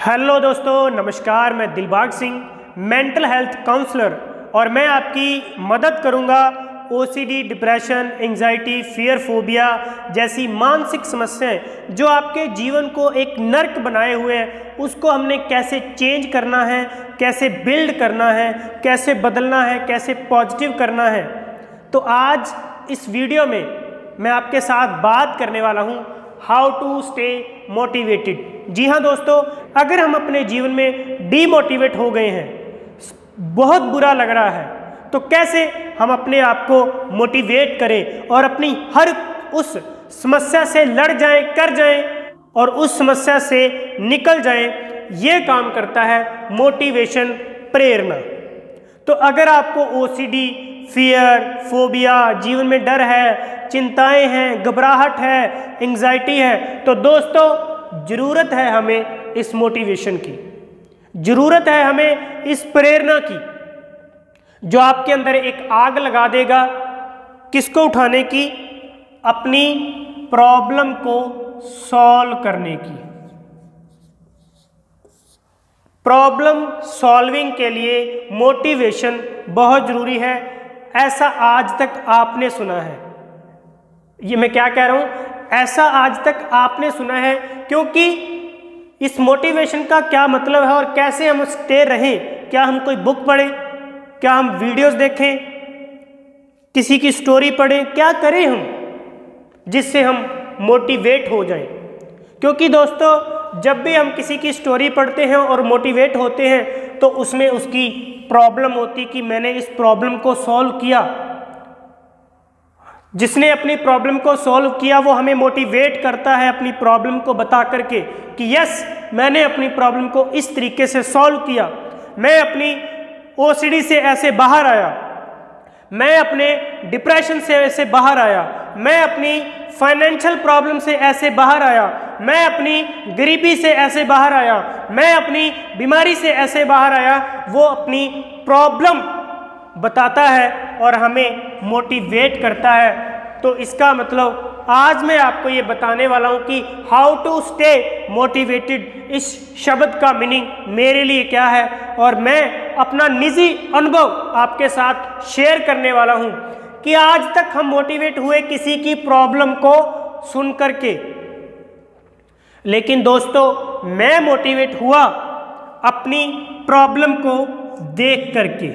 Hello दोस्तों, नमस्कार। मैं Dilbag Singh, mental health counsellor, और मैं आपकी मदद करूंगा OCD, depression, anxiety, fear, phobia जैसी मानसिक समस्याएं जो आपके जीवन को एक नर्क बनाए हुए हैं, उसको हमने कैसे चेंज करना है, कैसे बिल्ड करना है, कैसे बदलना है, कैसे पॉजिटिव करना है। तो आज इस वीडियो में मैं आपके साथ बात करने वाला हूं हाउ टू स्टे मोटिवेटेड। जी हाँ दोस्तों, अगर हम अपने जीवन में डीमोटिवेट हो गए हैं, बहुत बुरा लग रहा है, तो कैसे हम अपने आप को मोटिवेट करें और अपनी हर उस समस्या से लड़ जाएं, कर जाएं और उस समस्या से निकल जाएं। ये काम करता है मोटिवेशन, प्रेरणा। तो अगर आपको ओसीडी, फियर, फोबिया, जीवन में डर है, चिंताएं हैं, घबराहट है, एंजाइटी है, तो दोस्तों ज़रूरत है हमें इस मोटिवेशन की, ज़रूरत है हमें इस प्रेरणा की जो आपके अंदर एक आग लगा देगा। किसको उठाने की? अपनी प्रॉब्लम को सॉल्व करने की। प्रॉब्लम सॉल्विंग के लिए मोटिवेशन बहुत ज़रूरी है। ऐसा आज तक आपने सुना है। ये मैं क्या कह रहा हूँ? ऐसा आज तक आपने सुना है, क्योंकि इस मोटिवेशन का क्या मतलब है और कैसे हम स्टे रहें। क्या हम कोई बुक पढ़ें? क्या हम वीडियोस देखें? किसी की स्टोरी पढ़ें? क्या करें हम जिससे हम मोटिवेट हो जाएं? क्योंकि दोस्तों, जब भी हम किसी की स्टोरी पढ़ते हैं और मोटिवेट होते हैं, तो उसमें उसकी प्रॉब्लम होती कि मैंने इस प्रॉब्लम को सॉल्व किया। जिसने अपनी प्रॉब्लम को सॉल्व किया वो हमें मोटिवेट करता है अपनी प्रॉब्लम को बता करके कि यस, मैंने अपनी प्रॉब्लम को इस तरीके से सॉल्व किया, मैं अपनी ओसीडी से ऐसे बाहर आया, मैं अपने डिप्रेशन से ऐसे बाहर आया, मैं अपनी फाइनेंशियल प्रॉब्लम से ऐसे बाहर आया, मैं अपनी गरीबी से ऐसे बाहर आया, मैं अपनी बीमारी से ऐसे बाहर आया। वो अपनी प्रॉब्लम बताता है और हमें मोटिवेट करता है। तो इसका मतलब आज मैं आपको ये बताने वाला हूँ कि हाउ टू स्टे मोटिवेटेड, इस शब्द का मीनिंग मेरे लिए क्या है, और मैं अपना निजी अनुभव आपके साथ शेयर करने वाला हूँ कि आज तक हम मोटिवेट हुए किसी की प्रॉब्लम को सुन करके, लेकिन दोस्तों मैं मोटिवेट हुआ अपनी प्रॉब्लम को देख करके।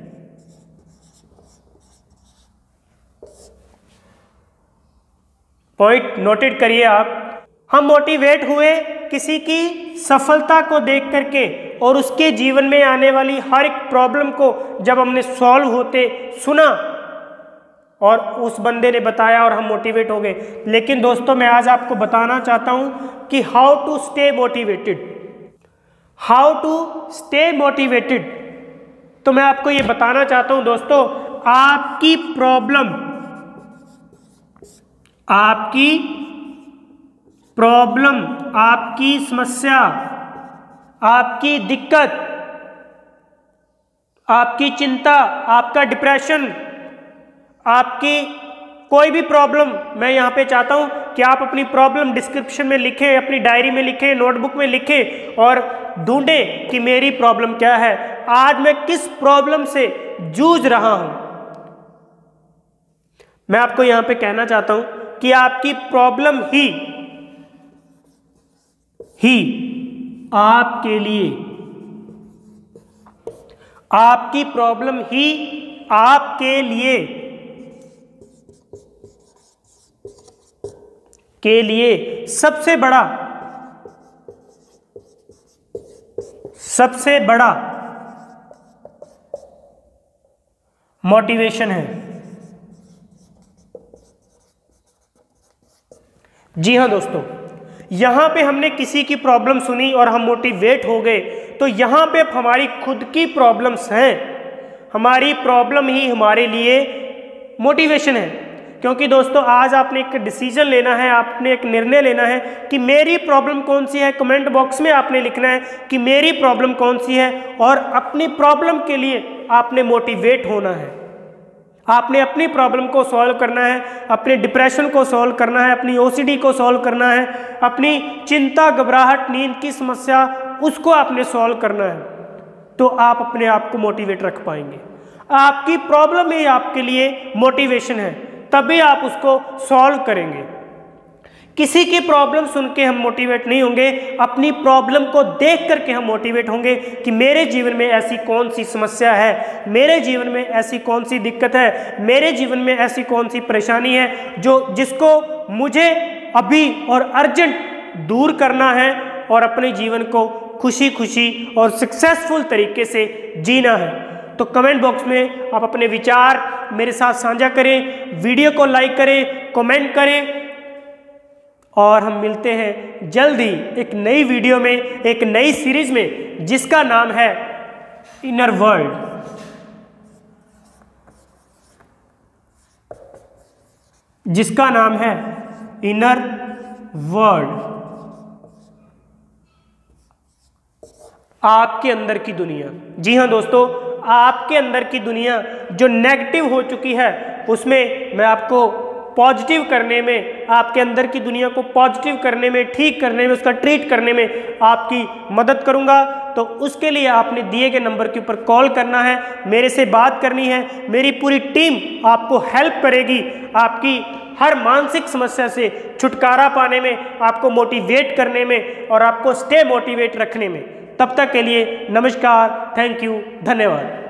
पॉइंट नोटेड करिए आप। हम मोटिवेट हुए किसी की सफलता को देख करके और उसके जीवन में आने वाली हर एक प्रॉब्लम को जब हमने सॉल्व होते सुना और उस बंदे ने बताया और हम मोटिवेट हो गए। लेकिन दोस्तों, मैं आज आपको बताना चाहता हूं कि how to stay motivated. How to stay motivated, तो मैं आपको ये बताना चाहता हूं दोस्तों, आपकी प्रॉब्लम, आपकी समस्या, आपकी दिक्कत, आपकी चिंता, आपका डिप्रेशन, आपकी कोई भी प्रॉब्लम, मैं यहाँ पे चाहता हूँ कि आप अपनी प्रॉब्लम डिस्क्रिप्शन में लिखें, अपनी डायरी में लिखें, नोटबुक में लिखें और ढूंढें कि मेरी प्रॉब्लम क्या है, आज मैं किस प्रॉब्लम से जूझ रहा हूँ। मैं आपको यहाँ पे कहना चाहता हूँ कि आपकी प्रॉब्लम ही आपके लिए, आपकी प्रॉब्लम ही आपके लिए सबसे बड़ा मोटिवेशन है। जी हाँ दोस्तों, यहाँ पे हमने किसी की प्रॉब्लम सुनी और हम मोटिवेट हो गए, तो यहाँ पे हमारी खुद की प्रॉब्लम्स हैं। हमारी प्रॉब्लम ही हमारे लिए मोटिवेशन है। क्योंकि दोस्तों, आज आपने एक डिसीजन लेना है, आपने एक निर्णय लेना है कि मेरी प्रॉब्लम कौन सी है। कमेंट बॉक्स में आपने लिखना है कि मेरी प्रॉब्लम कौन सी है, और अपनी प्रॉब्लम के लिए आपने मोटिवेट होना है। आपने अपनी प्रॉब्लम को सॉल्व करना है, अपने डिप्रेशन को सॉल्व करना है, अपनी ओसीडी को सॉल्व करना है, अपनी चिंता, घबराहट, नींद की समस्या उसको आपने सॉल्व करना है, तो आप अपने आप को मोटिवेट रख पाएंगे। आपकी प्रॉब्लम ही आपके लिए मोटिवेशन है, तभी आप उसको सॉल्व करेंगे। किसी की प्रॉब्लम सुन के हम मोटिवेट नहीं होंगे, अपनी प्रॉब्लम को देख करके हम मोटिवेट होंगे कि मेरे जीवन में ऐसी कौन सी समस्या है, मेरे जीवन में ऐसी कौन सी दिक्कत है, मेरे जीवन में ऐसी कौन सी परेशानी है जिसको मुझे अभी और अर्जेंट दूर करना है और अपने जीवन को खुशी खुशी और सक्सेसफुल तरीके से जीना है। तो कमेंट बॉक्स में आप अपने विचार मेरे साथ साझा करें, वीडियो को लाइक करें, कमेंट करें, और हम मिलते हैं जल्द ही एक नई वीडियो में, एक नई सीरीज में, जिसका नाम है इनर वर्ल्ड। जिसका नाम है इनर वर्ल्ड। आपके अंदर की दुनिया। जी हाँ दोस्तों, आपके अंदर की दुनिया जो नेगेटिव हो चुकी है, उसमें मैं आपको पॉजिटिव करने में, आपके अंदर की दुनिया को पॉजिटिव करने में, ठीक करने में, उसका ट्रीट करने में आपकी मदद करूंगा। तो उसके लिए आपने दिए गए नंबर के ऊपर कॉल करना है, मेरे से बात करनी है। मेरी पूरी टीम आपको हेल्प करेगी आपकी हर मानसिक समस्या से छुटकारा पाने में, आपको मोटिवेट करने में और आपको स्टे मोटिवेट रखने में। तब तक के लिए नमस्कार, थैंक यू, धन्यवाद।